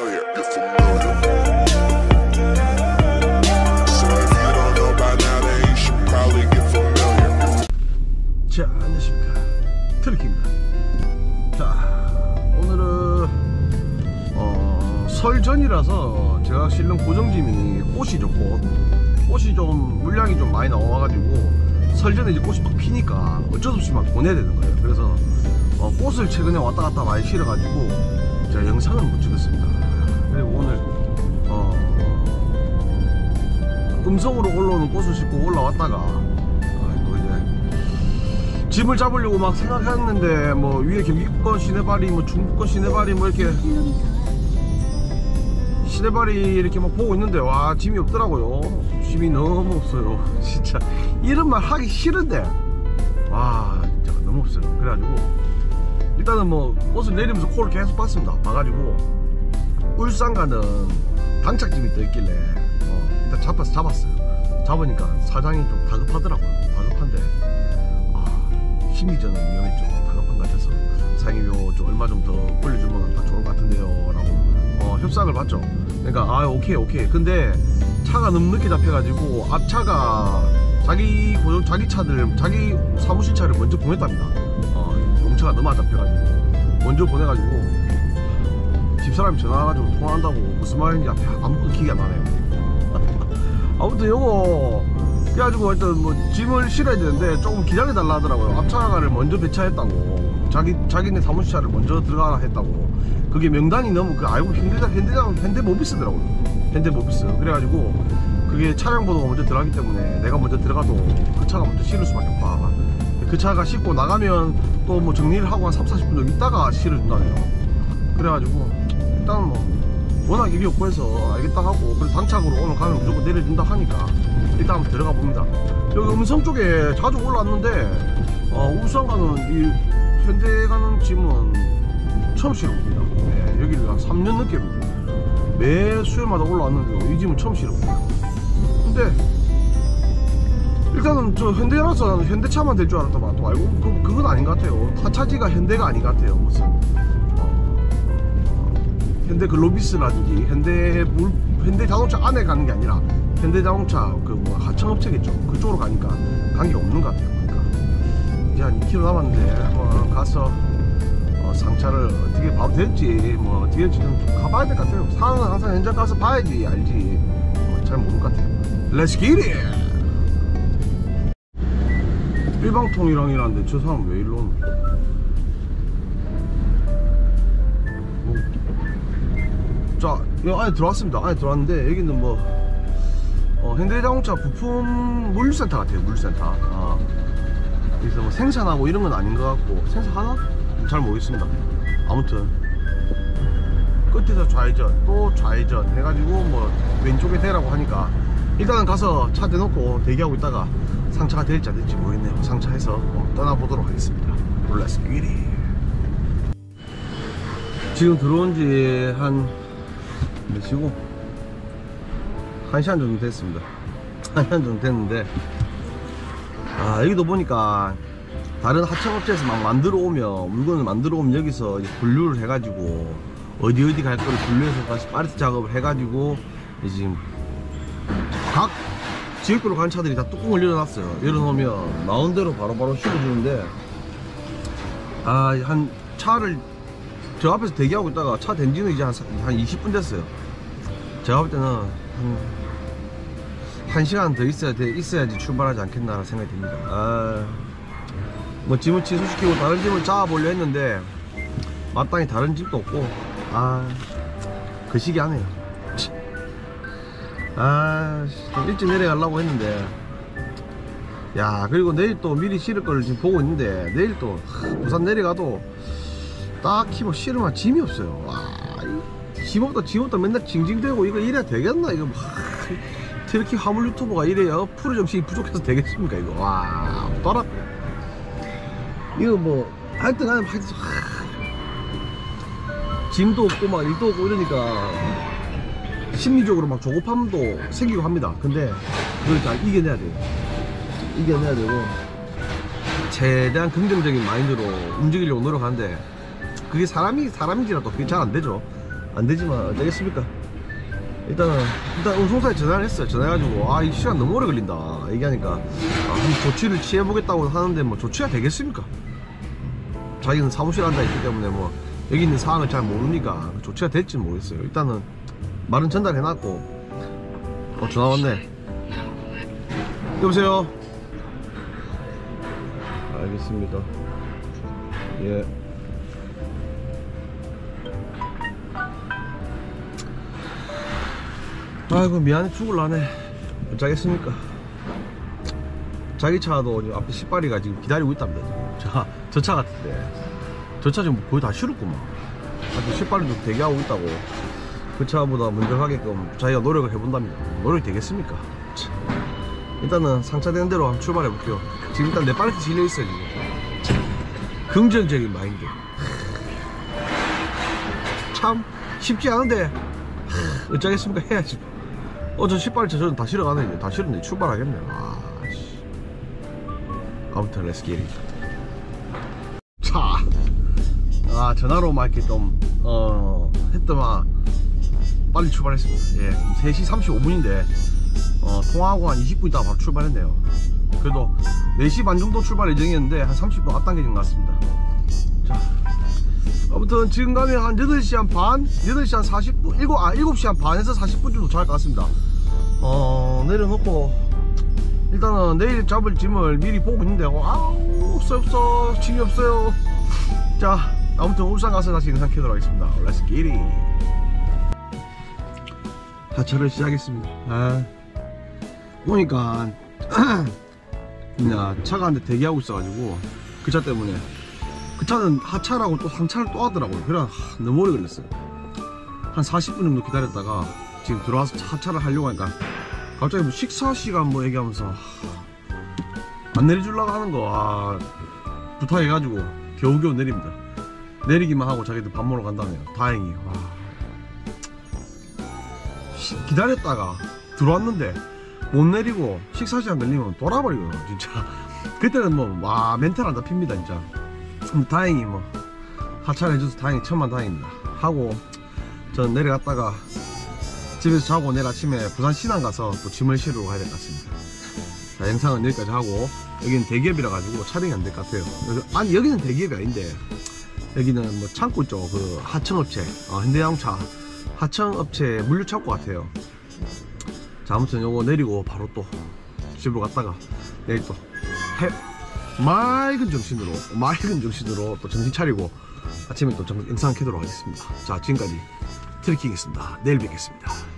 자, 안녕하십니까, 트리키입니다. 자, 오늘은 설 전이라서 제가 실는 고정짐이 꽃이죠. 꽃이 좀 물량이 좀 많이 나와가지고 설 전에 이제 꽃이 막 피니까 어쩔 수 없이 막 보내야 되는 거예요. 그래서 꽃을 최근에 왔다 갔다 많이 실어가지고 제가 영상을 못 찍었습니다. 그리고 오늘 음성으로 올라오는 꽃을 싣고 올라왔다가 짐을 잡으려고 막 생각했는데 뭐 위에 경기권 시내발이 뭐 중부권 시내발이 뭐 이렇게 시내발이 이렇게 막 보고 있는데 와, 짐이 없더라고요. 짐이 너무 없어요. 진짜 이런 말 하기 싫은데 와, 진짜 너무 없어요. 그래가지고 일단은 뭐 버스 내리면서 콜을 계속 봤습니다. 봐가지고 울산 가는 당착짐이 떠 있길래 일단 잡았어요. 잡으니까 사장이 좀 다급하더라고요. 다급한데 심리전은 위험했죠. 다급한 것 같아서 사장님 요 좀 얼마 좀 더 올려주면 다 좋을 것 같은데요 라고 협상을 받죠. 그러니까 오케이. 근데 차가 너무 늦게 잡혀가지고 앞차가 자기 차들, 자기 사무실 차를 먼저 보냈답니다. 용차가 너무 안 잡혀가지고 먼저 보내가지고 집사람이 전화와가지고 통화한다고 무슨 말인지 아무것도 기억이 안 나네요. 아무튼 요거 그래가지고 일단 뭐 짐을 실어야 되는데 조금 기다려달라 하더라고요. 앞차를 먼저 배차했다고, 자기네 사무실차를 먼저 들어가라 했다고. 그게 명단이 너무 알고 현대모비스더라고요. 현대모비스. 그래가지고 그게 차량 번호가 먼저 들어가기 때문에 내가 먼저 들어가도 그 차가 먼저 실을 수밖에 없다. 그 차가 싣고 나가면 또 뭐 정리를 하고 한 30-40분 정도 있다가 실어준다네요. 그래가지고 일단 뭐 워낙 일이 없고 해서 알겠다 하고, 그리고 당착으로 오늘 가면 무조건 내려준다 하니까 일단 한번 들어가 봅니다. 여기 음성 쪽에 자주 올라왔는데 울산 가는 이 현대 가는 짐은 처음 실어봅니다. 네, 여기를 한 3년 넘게 매 수요일마다 올라왔는데 이 짐은 처음 실어봅니다. 근데 일단은 저 현대라서 현대차만 될 줄 알았더만 또 알고 그건 아닌 것 같아요. 타차지가 현대가 아닌 것 같아요. 무슨 현대 글로비스라든지 현대 자동차 안에 가는 게 아니라 현대 자동차 그 뭐 하청업체겠죠. 그쪽으로 가니까 관계가 없는 것 같아요. 그러니까 이제 한 2km 남았는데 한번 가서 상차를 어떻게 봐도 될지 뭐 어떻게 될지 좀 가봐야 될 것 같아요. 상황은 항상 현장 가서 봐야지 알지 잘 모를 것 같아요. Let's get it! 일방통일항이라는데 저 사람 왜 일로 오노? 자, 여기 안에 들어왔습니다. 안에 들어왔는데 여기는 뭐 현대자동차 부품 물류센터 같아요. 물류센터. 여기서 뭐 생산하고 이런 건 아닌 것 같고, 생산하나? 잘 모르겠습니다. 아무튼 끝에서 좌회전 또 좌회전 해가지고 뭐 왼쪽에 대라고 하니까 일단은 가서 차 대놓고 대기하고 있다가 상차가 될지 안 될지 모르겠네요. 상차해서 떠나보도록 하겠습니다. Let's get it. 지금 들어온 지 한 몇시고 1시간 정도 됐습니다. 1시간 정도 됐는데 여기도 보니까 다른 하청업체에서 막 만들어 오면, 물건을 만들어 오면 여기서 이제 분류를 해가지고 어디 갈 거를 분류해서 다시 파리스 작업을 해가지고 지금 각 지역별로 가는 차들이 다 뚜껑을 열어놨어요. 열어놓으면 나온 대로 바로바로 실어주는데 한 차를 저 앞에서 대기하고 있다가 차 된 지는 이제 한 20분 됐어요. 제가 볼 때는 한 1시간 더 있어야지 출발하지 않겠나 생각이 듭니다. 뭐 짐을 취소시키고 다른 짐을 잡아보려 했는데 마땅히 다른 집도 없고 그 시기 하네요. 좀 일찍 내려가려고 했는데 그리고 내일 또 미리 실을 걸 지금 보고 있는데 내일 또 부산 내려가도 딱히 뭐 실으면 짐이 없어요. 짐 없다 맨날 징징대고 이거 이래야 되겠나? 이거 트리키 화물 유튜버가 이래요? 프로 정신이 부족해서 되겠습니까 이거? 떠라. 이거 뭐 하여튼 짐도 없고 막 일도 없고 이러니까 심리적으로 막 조급함도 생기고 합니다. 근데 그걸 다 이겨내야 돼요. 이겨내야 되고 최대한 긍정적인 마인드로 움직이려고 노력하는데 그게 사람인지라도 그게 잘 안 되죠. 안 되지만 어쩌겠습니까. 일단 운송사에 전화를 했어요. 전화해가지고 이 시간 너무 오래 걸린다 얘기하니까 한번 조치를 취해보겠다고 하는데 뭐 조치가 되겠습니까? 자기는 사무실 앉아 있기 때문에 뭐 여기 있는 상황을 잘 모르니까 조치가 될지는 모르겠어요. 일단은 말은 전달해놨고 전화 왔네. 여보세요. 알겠습니다. 예. 아이고 미안해 죽을라네. 어쩌겠습니까. 자기 차도 앞에 시빠리가 지금 기다리고 있답니다. 지금. 저 차 같은데 저 차 지금 거의 다 실었구만. 아직 시빠리도 대기하고 있다고. 그 차보다 먼저 가게끔 자기가 노력을 해본답니다. 노력이 되겠습니까? 일단은 상차되는 대로 한번 출발해 볼게요. 지금 일단 내 팔레트 실려 있어요. 지금 긍정적인 마인드. 참 쉽지 않은데 어쩌겠습니까. 해야지. 저 시빠리 저는 다 실어가네. 이제 다 실었네. 출발하겠네. 아무튼 렛츠 기릿. 자, 전화로 막 이렇게 좀 했더만 빨리 출발했습니다. 예, 3시 35분인데 통화하고 한 20분 있다가 바로 출발했네요. 그래도 4시 반 정도 출발 예정이었는데 한 30분 앞당겨진 것 같습니다. 자, 아무튼 지금 가면 한 8시 한 반, 8시 한 40분, 7시 한 반에서 40분 정도 도착할 것 같습니다. 내려놓고 일단은 내일 잡을 짐을 미리 보고 있는데 아우 없어 짐이 없어요. 자, 아무튼 울산 가서 다시 영상 켜도록 하겠습니다. Let's get it. 하차를 시작했습니다. 보니까 차가 한 대 대기하고 있어가지고 그 차 때문에 그 차는 하차라고 또 상차를 또 하더라고요. 그래 너무 오래 걸렸어요. 한 40분 정도 기다렸다가 지금 들어와서 하차를 하려고 하니까 갑자기 뭐 식사 시간 뭐 얘기하면서 안 내려주려고 하는 거 부탁해가지고 겨우겨우 내립니다. 내리기만 하고 자기들 밥 먹으러 간다네요. 다행히. 기다렸다가 들어왔는데 못 내리고 식사 시간 걸리면 돌아버리거든요 진짜. 그때는 뭐 멘탈 안 잡힙니다 진짜. 다행히 뭐 하차를 해줘서 다행히 천만다행입니다 하고 전 내려갔다가 집에서 자고 내일 아침에 부산 신안 가서 또 짐을 실으러 가야 될 것 같습니다. 자, 영상은 여기까지 하고 여기는 대기업이라 가지고 촬영이 안 될 것 같아요. 아니 여기는 대기업이 아닌데 여기는 뭐 창고 있죠. 그 하청업체 현대자동차 하청업체 물류창고 같아요. 자, 아무튼 요거 내리고 바로 또 집으로 갔다가 내일 또 맑은 정신으로 또 정신 차리고 아침에 또 영상 켜도록 하겠습니다. 자, 지금까지 트래킹했습니다. 내일 뵙겠습니다.